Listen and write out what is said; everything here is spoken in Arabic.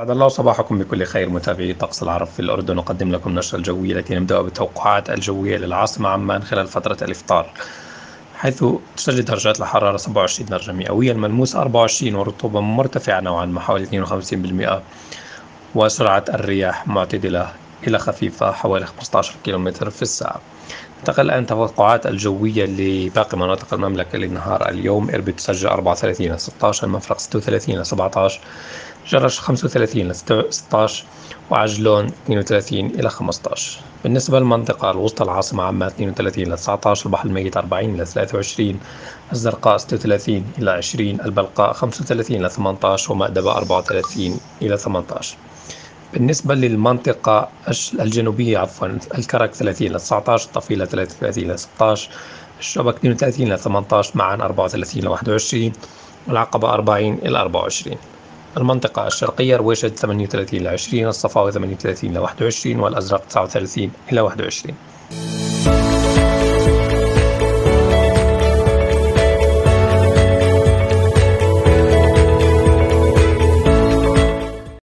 سعد الله صباحكم بكل خير متابعي طقس العرب في الأردن. نقدم لكم نشرة الجوية التي نبدأ بالتوقعات الجوية للعاصمة عمان خلال فترة الإفطار، حيث تسجل درجات الحرارة 27 درجة مئوية، الملموس 24، والرطوبة مرتفعة نوعا ما حوالي 52%، وسرعة الرياح معتدلة إلى خفيفة حوالي 15 كيلومتر في الساعة. ننتقل الآن التوقعات الجوية لباقي مناطق المملكة لنهار اليوم. إربد تسجل 34 إلى 16، المفرق 36 إلى 17، جرش 35 إلى 16، وعجلون 32 إلى 15. بالنسبة للمنطقة الوسطى العاصمة عمان 32 إلى 19، البحر الميت 40 إلى 23، الزرقاء 36 إلى 20، البلقاء 35 إلى 18، ومأدبة 34 إلى 18. بالنسبة للمنطقة الجنوبية الكرك 30 إلى 19، الطفيلة 33 إلى 16، الشبك 32 إلى 18، معا 34 إلى 21، والعقبة 40 إلى 24. المنطقة الشرقية رويشد 38 إلى 20، الصفاوي 38 إلى 21، والأزرق 39 إلى 21.